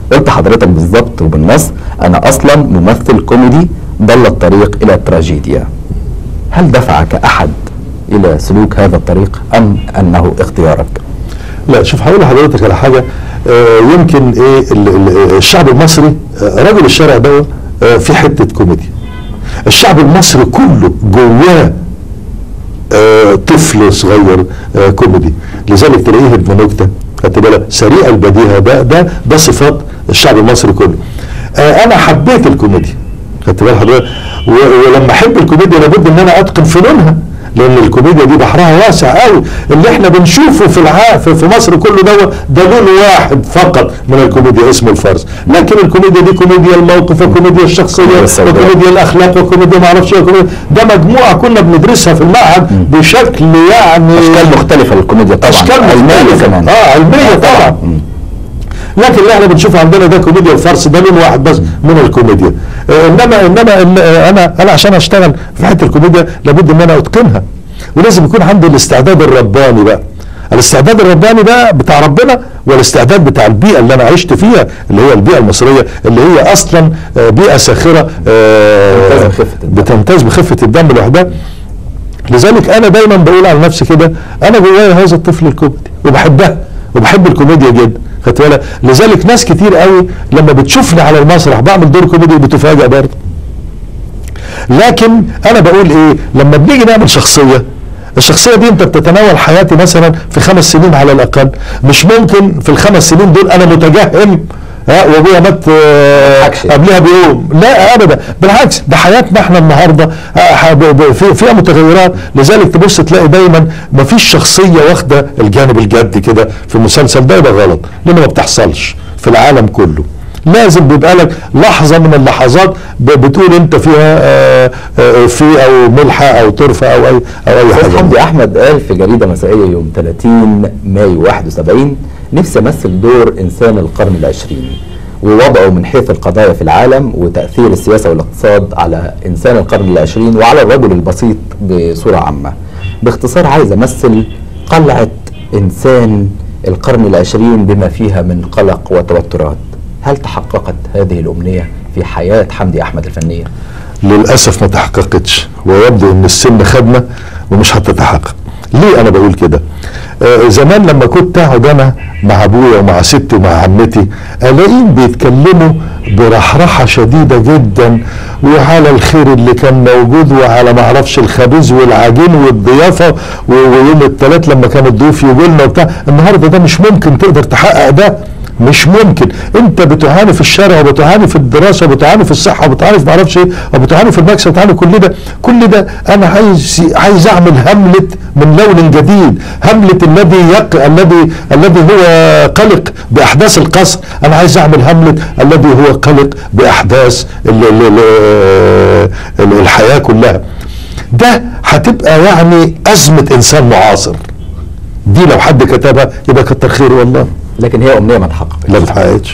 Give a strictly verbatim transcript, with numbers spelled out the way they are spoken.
قلت حضرتك بالظبط وبالنص: انا اصلا ممثل كوميدي ضل الطريق الى التراجيديا. هل دفعك احد الى سلوك هذا الطريق ام انه اختيارك؟ لا، شوف هقول لحضرتك على حاجه. آه يمكن ايه الشعب المصري، آه رجل الشارع ده آه في حته كوميدي. الشعب المصري كله جواه آه طفل صغير آه كوميدي، لذلك تلاقيه ابن نكته، خدت بالك، سريع البديهه. ده ده ده صفات الشعب المصري كله. آه انا حبيت الكوميديا، خدت بالك حضرتك، ولما احب الكوميديا لابد ان انا اتقن فنونها، لان الكوميديا دي بحرها واسع قوي. اللي احنا بنشوفه في الع... في مصر كله ده ده لون واحد فقط من الكوميديا اسمه الفرز، لكن الكوميديا دي كوميديا الموقف وكوميديا الشخصيه وكوميديا الاخلاق وكوميديا ما اعرفش ايه. ده مجموعه كنا بندرسها في المعهد بشكل يعني اشكال مختلفه للكوميديا طبعا، اشكال علميه كمان. اه علميه طبعا. لكن اللي احنا بنشوفه عندنا ده كوميديا الفرس، ده لون واحد بس من الكوميديا. آه انما انما إن انا انا عشان اشتغل في حته الكوميديا لابد ان انا اتقنها، ولازم يكون عندي الاستعداد الرباني بقى. الاستعداد الرباني ده بتاع ربنا، والاستعداد بتاع البيئه اللي انا عشت فيها، اللي هي البيئه المصريه اللي هي اصلا بيئه ساخره آه بتمتاز بخفه الدم لوحدها. لذلك انا دايما بقول على نفسي كده: انا جوايا هذا الطفل الكوميدي وبحبها وبحب الكوميديا جدا، خدت بالك. لذلك ناس كتير قوي لما بتشوفني على المسرح بعمل دور كوميدي بتفاجئ برضه. لكن انا بقول ايه؟ لما بنيجي نعمل شخصيه، الشخصيه دي انت بتتناول حياتي مثلا في خمس سنين على الاقل، مش ممكن في الخمس سنين دول انا متجهم ها وابويا مات قبلها بيوم، لا ابدا، بالعكس ده حياتنا احنا النهارده فيها متغيرات. لذلك تبص تلاقي دايما ما فيش شخصيه واخده الجانب الجدي كده في المسلسل ده، يبقى غلط، لانه ما بتحصلش في العالم كله. لازم بيبقى لك لحظه من اللحظات بتقول انت فيها في او ملحه او طرفه او اي او اي حاجه. حمدي احمد قال في جريده مسائيه يوم ثلاثين مايو واحد وسبعين: نفسي امثل دور انسان القرن العشرين، ووضعه من حيث القضايا في العالم وتاثير السياسه والاقتصاد على انسان القرن العشرين وعلى الرجل البسيط بصوره عامه. باختصار عايز امثل قلعه انسان القرن العشرين بما فيها من قلق وتوترات. هل تحققت هذه الأمنية في حياة حمدي أحمد الفنية؟ للأسف ما تحققتش، ويبدو أن السن خدمة ومش هتتحقق. ليه أنا بقول كده؟ آه زمان لما كنت أقعد أنا مع أبويا ومع ستي ومع عمتي ألاقيهم بيتكلموا برحرحة شديدة جدا، وعلى الخير اللي كان موجود، وعلى ما اعرفش الخبيز والعجين والضيافة، ويوم الثلاث لما كان الضيوف يجوا لنا وبتاع. النهارده ده مش ممكن تقدر تحقق ده، مش ممكن. انت بتعاني في الشارع وبتعاني في الدراسه وبتعاني في الصحه وبتعاني في ما اعرفش ايه وبتعاني في المكسب وبتعاني كل ده كل ده انا عايز عايز اعمل هملت من لون جديد، هملت الذي يق الذي الذي هو قلق باحداث القصر. انا عايز اعمل هملت الذي هو قلق باحداث ال ال ال الحياه كلها. ده هتبقى يعني ازمه انسان معاصر. دي لو حد كتبها يبقى كتر خيره والله. لكن هي امنيه ما تحققتش. لا، ما اتحققتش.